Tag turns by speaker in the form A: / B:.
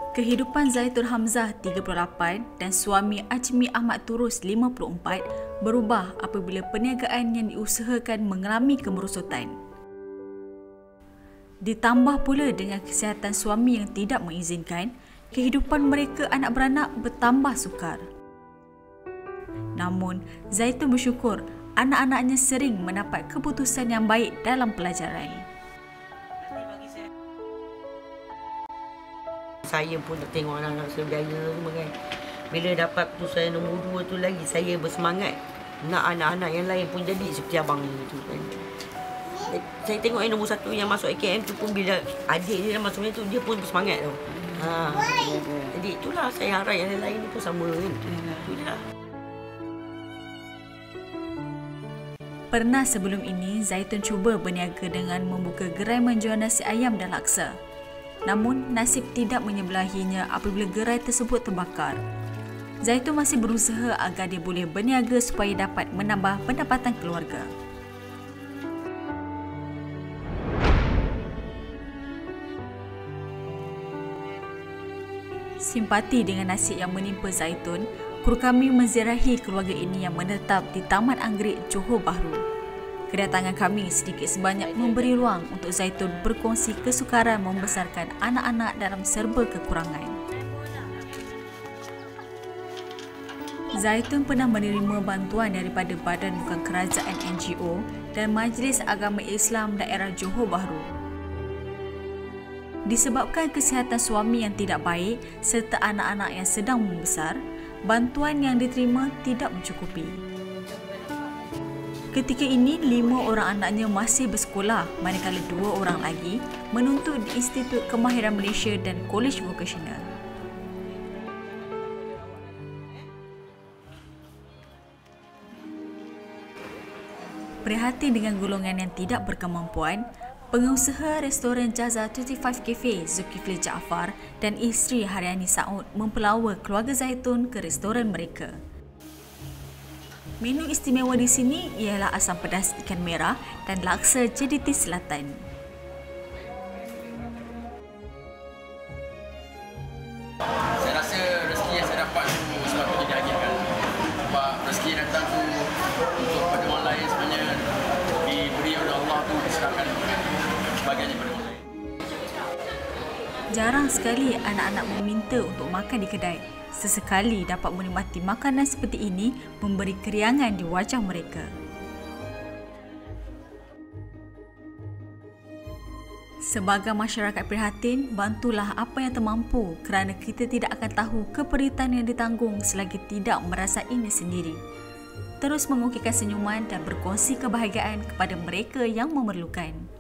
A: Kehidupan Zaitun Hamzah 38 dan suami Ajmi Ahmad Turus 54 berubah apabila perniagaan yang diusahakan mengalami kemerosotan. Ditambah pula dengan kesihatan suami yang tidak mengizinkan, kehidupan mereka anak beranak bertambah sukar. Namun, Zaitun bersyukur anak-anaknya sering mendapat keputusan yang baik dalam pelajaran.
B: Saya pun nak tengok anak-anak saya berjaya semua kan. Bila dapat keputusan nombor 2 tu lagi, saya bersemangat nak anak-anak yang lain pun jadi seperti abang ni tu kan. Saya tengok yang nombor 1 yang masuk AKM tu pun bila adik dia dah masuk tu, dia pun bersemangat tu. Jadi itulah saya harap yang lain ni pun sama kan. Itulah.
A: Pernah sebelum ini, Zaitun cuba berniaga dengan membuka gerai menjual nasi ayam dan laksa. Namun, nasib tidak menyebelahinya apabila gerai tersebut terbakar. Zaitun masih berusaha agar dia boleh berniaga supaya dapat menambah pendapatan keluarga. Simpati dengan nasib yang menimpa Zaitun, kru kami menziarahi keluarga ini yang menetap di Taman Anggerik, Johor Bahru. Kedatangan kami sedikit sebanyak memberi ruang untuk Zaitun berkongsi kesukaran membesarkan anak-anak dalam serba kekurangan. Zaitun pernah menerima bantuan daripada Badan Bukan Kerajaan NGO dan Majlis Agama Islam Daerah Johor Bahru. Disebabkan kesihatan suami yang tidak baik serta anak-anak yang sedang membesar, bantuan yang diterima tidak mencukupi. Ketika ini, 5 orang anaknya masih bersekolah, manakala 2 orang lagi menuntut di Institut Kemahiran Malaysia dan Kolej Vokasional. Prihatin dengan golongan yang tidak berkemampuan, pengusaha restoran Jaza 25 Cafe Zulkifli Jaafar dan isteri Haryani Saud mempelawa keluarga Zaitun ke restoran mereka. Menu istimewa di sini ialah asam pedas ikan merah dan laksa JDT Selatan.
C: Saya rasa rezeki yang saya dapat tu sepatutnya diagihkan. Sebab rezeki yang datang tu untuk pada orang lain sebenarnya diberi oleh Allah tu diserahkan sebagiannya pada orang lain.
A: Jarang sekali anak-anak meminta untuk makan di kedai. Sesekali dapat menikmati makanan seperti ini memberi keriangan di wajah mereka. Sebagai masyarakat prihatin, bantulah apa yang termampu kerana kita tidak akan tahu keperitan yang ditanggung selagi tidak merasainya sendiri. Terus mengukirkan senyuman dan berkongsi kebahagiaan kepada mereka yang memerlukan.